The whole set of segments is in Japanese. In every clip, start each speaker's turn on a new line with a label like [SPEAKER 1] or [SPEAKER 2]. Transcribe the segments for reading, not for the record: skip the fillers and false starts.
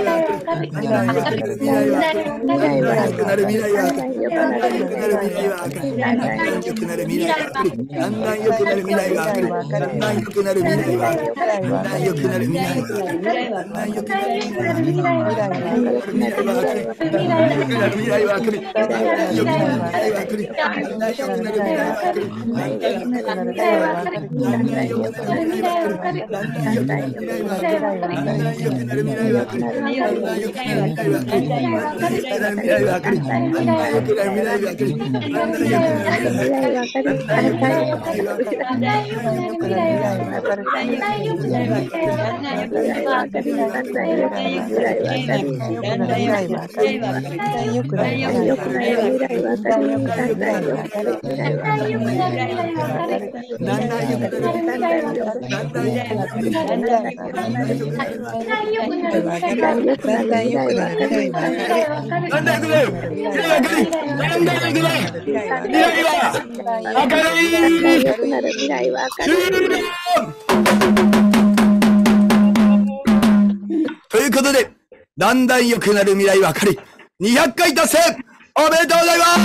[SPEAKER 1] ということで、だんだん良くなる未来は明るい。200回達成おめでとうございます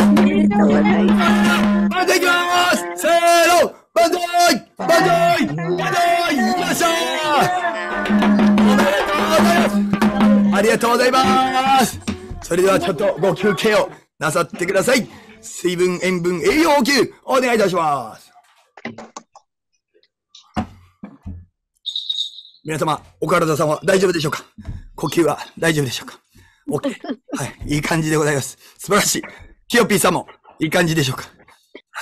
[SPEAKER 1] またいきますせーのバンザイバンザイバンザイよっしゃーおめでとうございますありがとうございますそれではちょっとご休憩をなさってください。水分、塩分、栄養補給お願いいたします。皆様、お体様大丈夫でしょうか？呼吸は大丈夫でしょうか？ OK。はい。いい感じでございます。素晴らしい。キヨピーさんもいい感じでしょうか？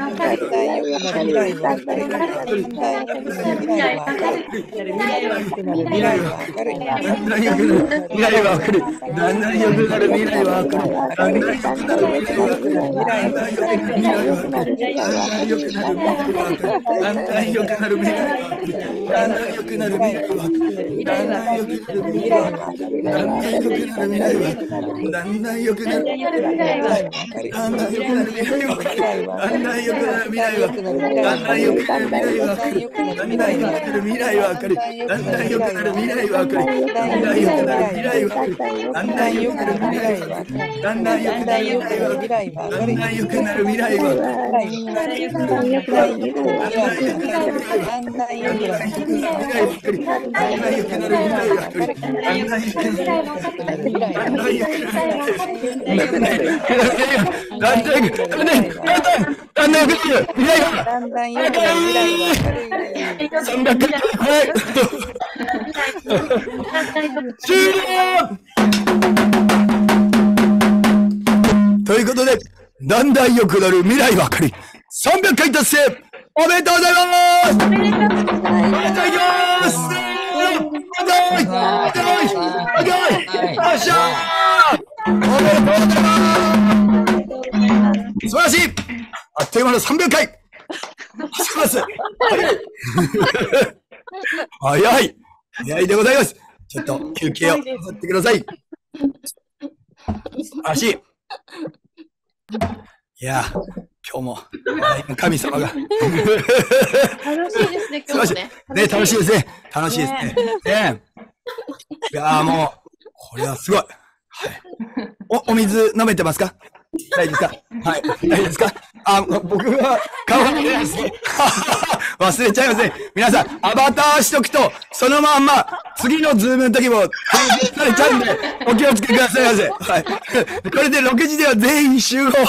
[SPEAKER 1] ということで、だんだん良くなる未来は明るい。300回達成おめでとうございます。おめでとうございます。おめでとうございます。素晴らしい。あっという間の300回。します。早い。早いでございます。ちょっと休憩をなさってください。素晴らしい。いや、今日も神様が
[SPEAKER 2] 楽しいですね、今日もね。
[SPEAKER 1] ね、楽しいですね。楽しいですね。ね。いや、もう、これはすごい。はい。お水飲めてますか？大丈夫ですか？はい。大丈夫ですか？僕は顔が見えないですね。忘れちゃいますね。皆さん、アバターしとくと、そのまんま、次のズームの時も、編集されちゃうんで、お気をつけくださいませ。はい。これで6時では全員集合で、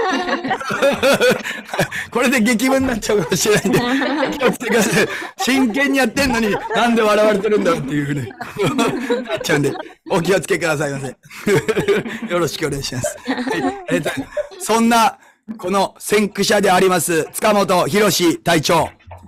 [SPEAKER 1] これで激務になっちゃうかもしれないんで、気をつけてください。真剣にやってんのに、なんで笑われてるんだろうっていうふうになっちゃうんで、お気をつけくださいませ。よろしくお願いします。はい。そんな、この先駆者であります、塚本博史隊長。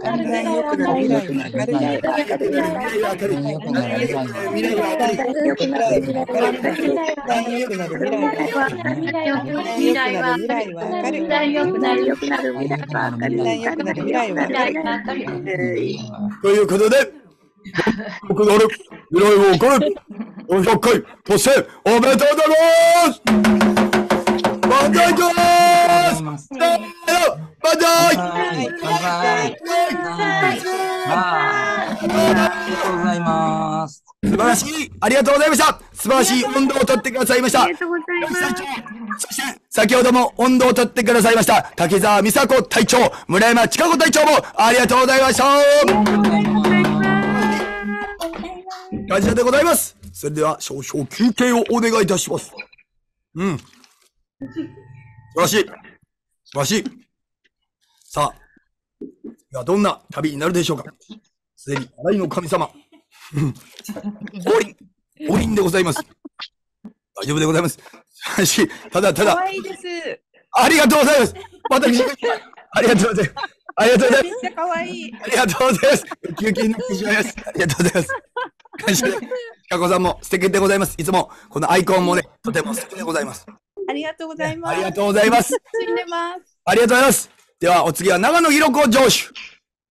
[SPEAKER 3] だんだん良くなる未来は明るい。
[SPEAKER 1] 未来は明るい。
[SPEAKER 4] 良くなる未来は
[SPEAKER 1] 未来は明るい。
[SPEAKER 3] だんだん良くなる未来は明るい。だんだん良くなる未来は明るい。
[SPEAKER 2] 未来は
[SPEAKER 3] 未来は明るい。
[SPEAKER 2] だんだん良くなる未来は明るい。
[SPEAKER 3] だんだん良くなる未来は明るい。
[SPEAKER 1] ということで、良くなる未来は明るい。400回達成おめでとうございます。万歳でーす。せーの、万歳。
[SPEAKER 4] バイバイ。ありがとうございます。
[SPEAKER 1] 素晴らしい、ありがとうございました。素晴らしい温度をとってくださいました。
[SPEAKER 2] ありがとうございます。
[SPEAKER 1] そして、先ほども温度をとってくださいました、滝沢美佐子隊長、村山千佳子隊長もありがとうございました。感謝でございます。それでは少々休憩をお願いいたします。素晴らしい。素晴らしい。さあ、ではどんな旅になるでしょうか。すでに笑いの神様。降臨でございます。大丈夫でございます。素晴らしい。ただ、
[SPEAKER 2] 可愛いです。
[SPEAKER 1] ありがとうございます。私、ありがとうございます。ありがとうございます。
[SPEAKER 2] めっちゃ可愛い。
[SPEAKER 1] ありがとうございます。休憩になってしまいます。ありがとうございます。感謝で。かこさんも素敵でございます。いつもこのアイコンもね、とても素敵でございます。
[SPEAKER 2] ありがとうございます。
[SPEAKER 1] ありがとうございます。
[SPEAKER 2] 楽しんでます。
[SPEAKER 1] ありがとうございます。では、お次は長野ひろ子城主。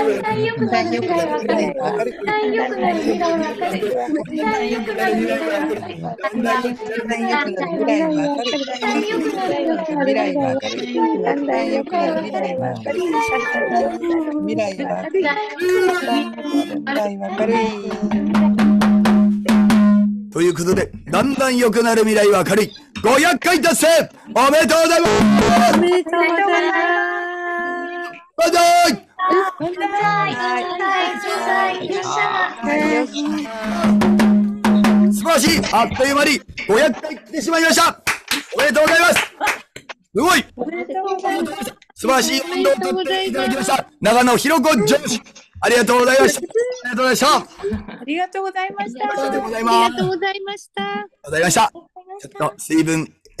[SPEAKER 3] だんだん良くなる未来は明るい。だんだん良くなる未来は明るい。だんだん良くなる未来は明るい。だんだん良くなる未来は明るい。だんだん良くなる未来は明るい。だんだん良くなる未来は明るい。未来は明るい。未来は明るい。
[SPEAKER 1] ということで、だんだん良くなる未来は明るい。500回達成おめでとうございます。
[SPEAKER 2] おめでとうございます。
[SPEAKER 1] バイバイ。素晴らしい。あっという間に500回来てしまいました。おめでとうございます。すごい。素晴らしい運動をとっていただきました。長野ひろこ上司。ありがとうございました。ありがとうございました。
[SPEAKER 2] ありがとうございました。
[SPEAKER 1] ありがとうございます。
[SPEAKER 2] ありがとうございました。
[SPEAKER 1] ございました。ちょっと水分、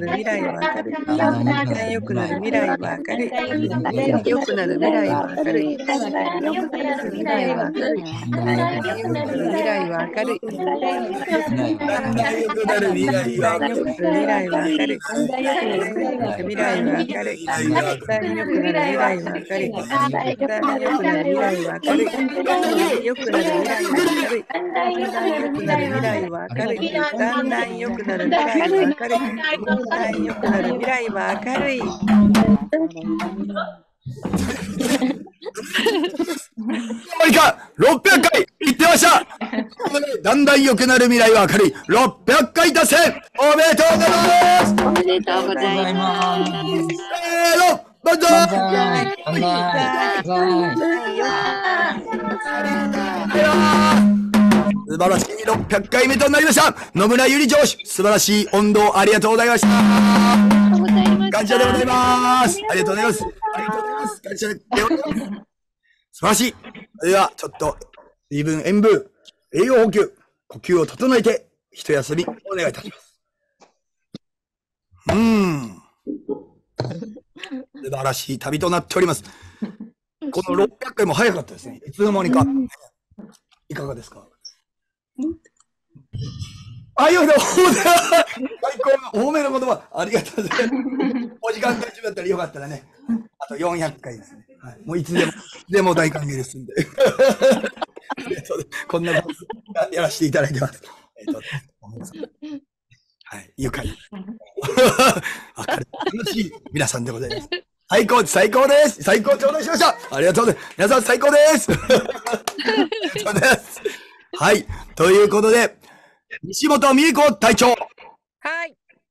[SPEAKER 3] る未来は明るい。だんだん良くなる未来は明るい。良くなる未来は明るい。良くなる未来は明るい。良くなる未来は明るい。
[SPEAKER 1] だんだん良くなる未来は明るい。
[SPEAKER 3] 未来は明るい。未来は明るい。だんだん良くなる未来は明るい。だんだん良くなる未来は明るい。良くなる未来は明るい。良くなる未来は明るい。だんだん良くなる未来は明るい。だんだん良くなる未来は明るい。
[SPEAKER 1] 何か600回言ってました。だんだん良くなる未来は明るい。600回達成おめでとうございます。
[SPEAKER 2] おめでとうございます。
[SPEAKER 1] せーの、万歳。素晴らしい600回目となりました。野村ゆり上司、素晴らしい音頭ありがとうございました。感謝でございます。ありがとうございます。ありがとうございます。感謝でございます。素晴らしい。では、ちょっと、水分、塩分、栄養補給、呼吸を整えて、一休みお願いいたします。素晴らしい旅となっております。この600回も早かったですね。いつの間にか。いかがですか？あ、よいしょ、最高のお褒めの言葉、ありがとうございます。お時間大丈夫だったらよかったらね、あと400回ですね。はい、もういつでも大歓迎ですんで。こんな感じやらせていただいてます。はい、愉快。明るい、楽しい皆さんでございます。最高です。最高です。最高頂戴しました。ありがとうございます。皆さん最高です。ありがとうございます。はい。ということで、西本美恵子隊長。
[SPEAKER 3] はい。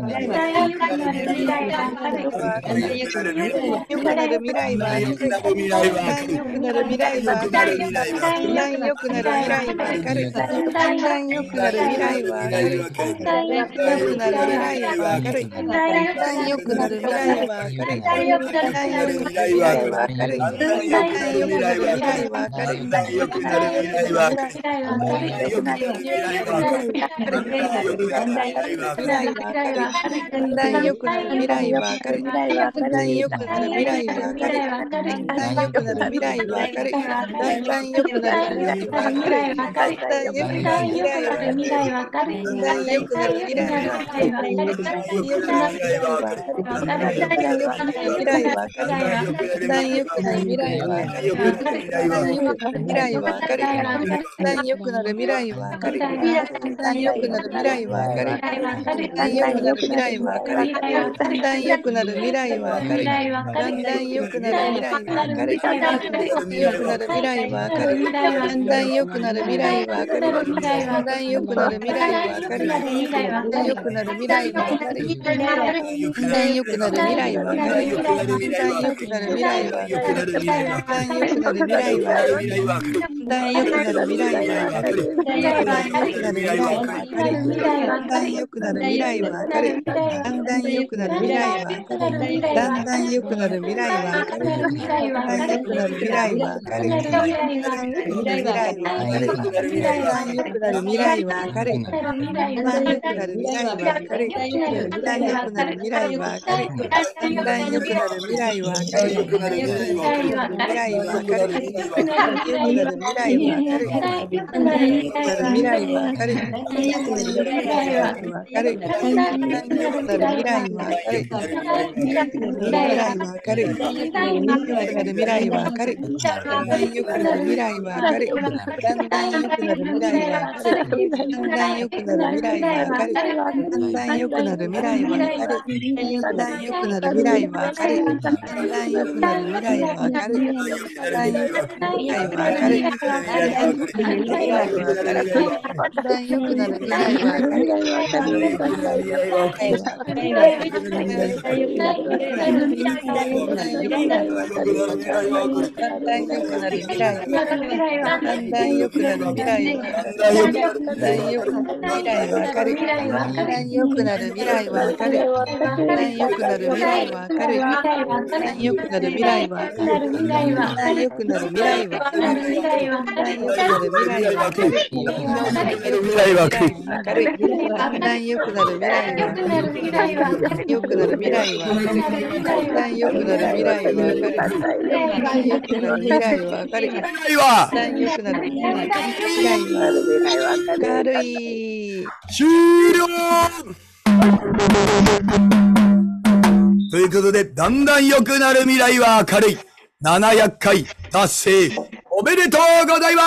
[SPEAKER 1] ということで、だんだん良くなる未来は明るい。700回達成。おめでとうございます。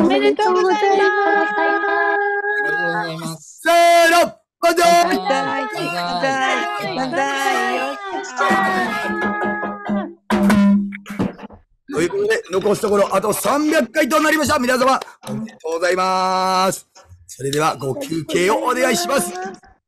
[SPEAKER 2] おめでとうござい
[SPEAKER 4] ます。
[SPEAKER 1] せーの、万歳。ということで、残すところあと300回となりました。皆様、おめでとうございます。それでは、ご休憩をお願いします。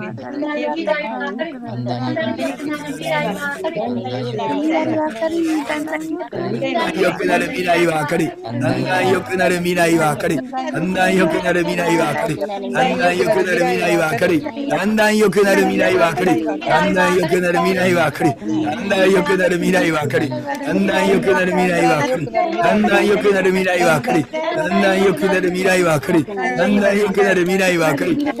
[SPEAKER 1] 良くなる未来は明るい。だんだん良くなる未来は明るい。だんだん良くなる未来は明るい。だんだん良くなる未来は明るい。だんだん良くなる未来は明るい。だんだん良くなる未来は明るい。だんだん良くなる未来は明るい。だんだん良くなる未来は明るい。だんだん良くなる未来は明るい。だんだん良くなる未来は明るい。だんだん良くなる未来は明るい。だんだん良くなる未来は明るい。だ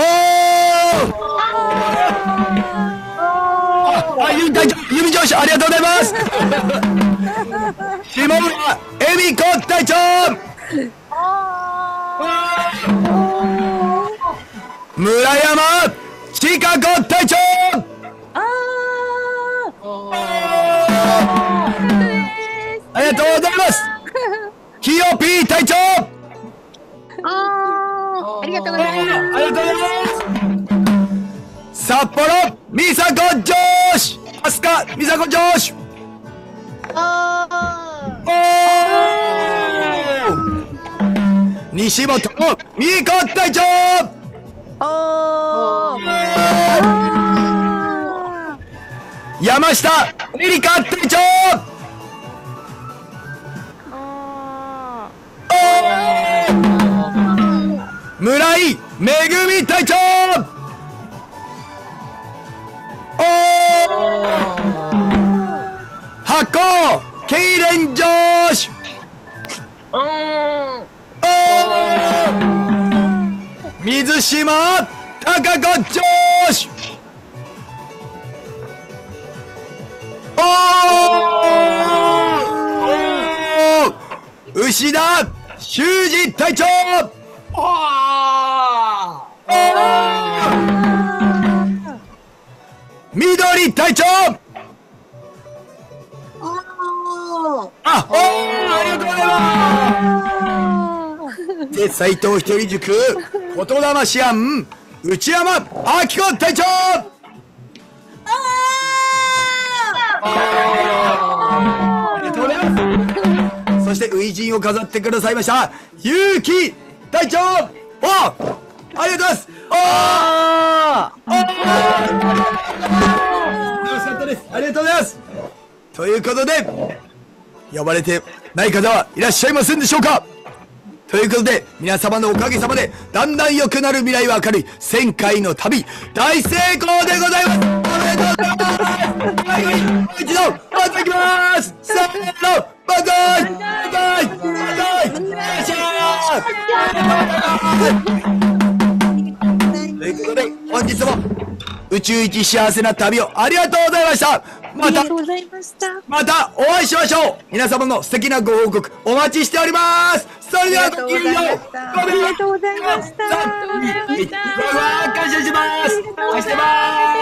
[SPEAKER 1] 指隊長、指上司、ありがとうございます。下村恵美子隊長。村山千佳子隊長。ありがとうございます。キヨピー隊長。
[SPEAKER 5] ありがとうございます。
[SPEAKER 1] ありがとうございます。札幌美佐子女子。飛鳥美佐子女子。西本美恵子隊長。山下エリカ隊長。村井めぐみ隊長。発行ケイレン女子。水島貴子女子。牛田修二隊長。緑隊長。ありがとうございます。で、斉藤ひとり塾言霊師案内山明子隊長。ありがとうございます。そして初陣を飾ってくださいました結城隊長。ありがとうございます。楽しかったです。ありがとうございます。ということで呼ばれてない方はいらっしゃいませんでしょうか。ということで皆様のおかげさまでだんだん良くなる未来は明るい1000回の旅大成功でございます。おめでとうございます。最後にもう一度また行きます。せーの、バイバイバイバイバイバイ。ということで本日も宇宙一幸せな旅をありがとうございました。またお会いしましょう。皆様の素敵なご報告お待ちしております。それではごきげんよう。
[SPEAKER 3] ありがとうございました。
[SPEAKER 1] 感謝します。愛してます。